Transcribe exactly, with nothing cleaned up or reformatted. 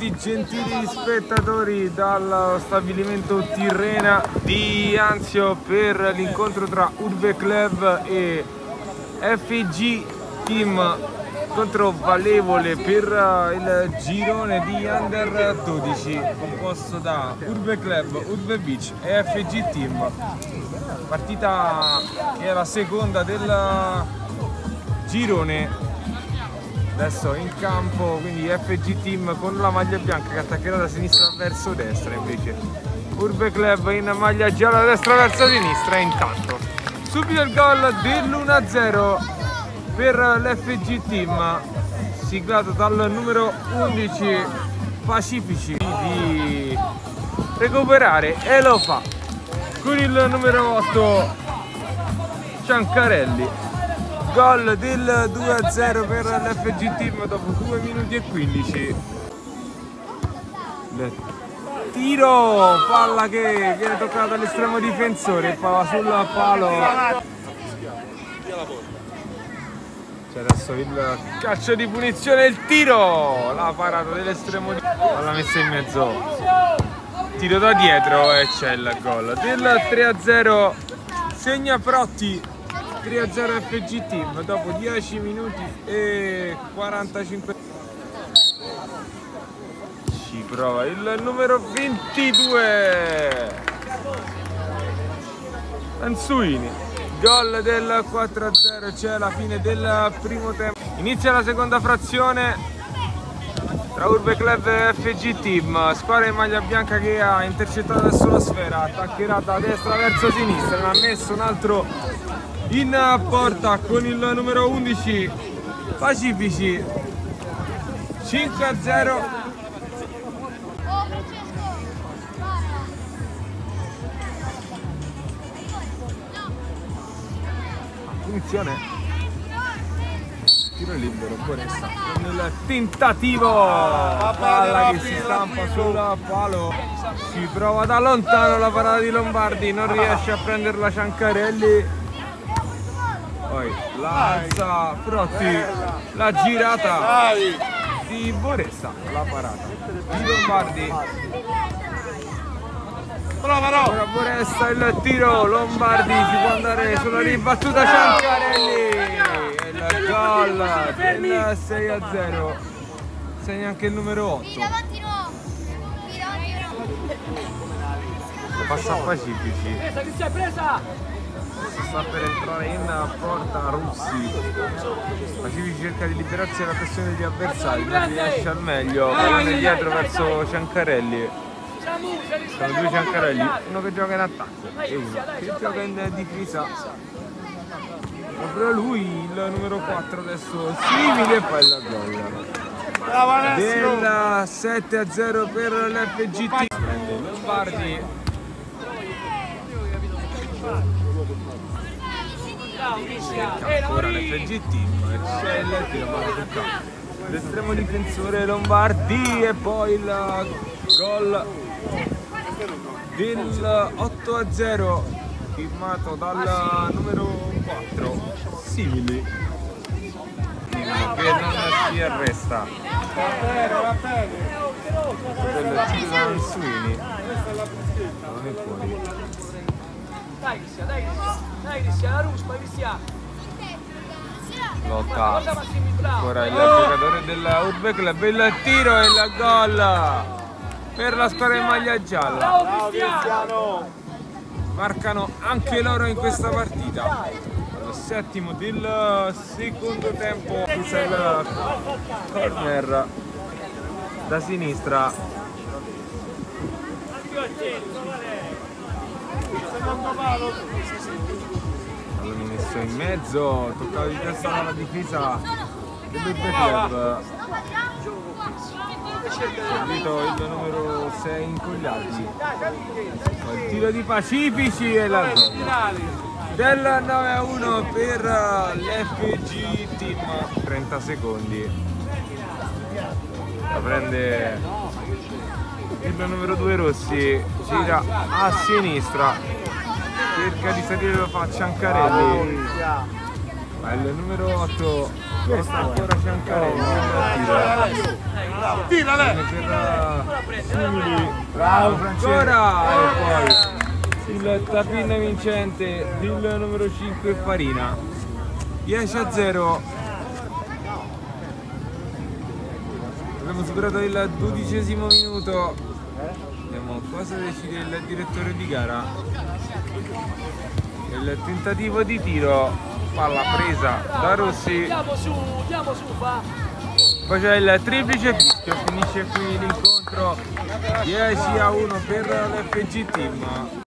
Benvenuti gentili spettatori dallo stabilimento Tirrena di Anzio per l'incontro tra Urbe Club e F G Team, contro valevole per il girone di Under dodici composto da Urbe Club, Urbe Beach e F G Team. Partita che è la seconda del girone. Adesso in campo quindi F G Team con la maglia bianca che attaccherà da sinistra verso destra, invece Urbe Club in maglia gialla da destra verso sinistra. E intanto subito il gol dell'uno a zero per l'F G Team, siglato dal numero undici Pacifici, di recuperare, e lo fa con il numero otto Ciancarelli. Gol del due a zero per l'F G Team dopo due minuti e quindici. Tiro, palla che viene toccata dall'estremo difensore, palla sul palo. C'è adesso il calcio di punizione, il tiro, la parata dell'estremo di... alla messa in mezzo, tiro da dietro e c'è il gol del tre a zero. Segna Protti, tre a zero F G Team dopo dieci minuti e quarantacinque. Ci prova il numero ventidue Anzuini. Gol del quattro a zero, c'è la fine del primo tempo. Inizia la seconda frazione tra Urbe Club e F G Team. Squadra in maglia bianca che ha intercettato adesso la sfera, attaccherà da destra verso sinistra, ne ha messo un altro in porta con il numero undici Pacifici. Cinque a zero. Punizione, tiro libero, Boressa con il tentativo, palla che si stampa sul palo, si prova da lontano la parata di Lombardi, non riesce a prenderla Ciancarelli. Poi la alza Protti, la girata di Boressa, la parata di Lombardi. Ora Boressa, il tiro, Lombardi, si può andare sulla ribattuta, Ciancarelli, e il gol del sei a zero. Segna anche il numero otto. Passa a Pacifici. Si sta per entrare in porta Russi. Pacifici cerca di liberarsi dalla pressione degli avversari, non riesce al meglio, pallone dietro verso Ciancarelli. Sono due Ciancarelli, uno che gioca in attacco e uno che gioca in difesa. Proprio lui, il numero quattro adesso simile, e poi il gol del sette a zero per l'F G T. Prende Lombardi. Ancora l'F G Team, c'è il tiro, palla sul campo. L'estremo difensore Lombardi, e poi il gol del otto a zero firmato dal numero quattro Simili, che non si arresta. Del tiro Anzuini, non è fuori. Dai Cristian, dai dai Cristian, la ruspa Cristian. Lotta ancora il giocatore della Urbe Club, il tiro e il gol per la squadra in maglia gialla. Marcano anche loro in questa partita. Al settimo del secondo tempo, il corner da sinistra. L'hanno messo in mezzo, toccato di testa dalla difesa dell'Urbe Club. Subito il numero sei Incogliati. Il tiro di Pacifici e la gol del nove a uno per l'F G Team. trenta secondi. La prende il numero due Rossi, gira a sinistra, cerca di salire, lo fa Ciancarelli, ma il numero otto ancora Ciancarelli. Tira lei! Per Simili. Bravo ancora! E poi il tapin vincente il numero cinque Farina. dieci a zero. Abbiamo superato il dodicesimo minuto. Vediamo cosa decide il direttore di gara. Il tentativo di tiro, palla presa da Rossi. Andiamo su, andiamo su, fa. Poi c'è il triplice fischio, finisce qui l'incontro dieci a uno per l'F G Team.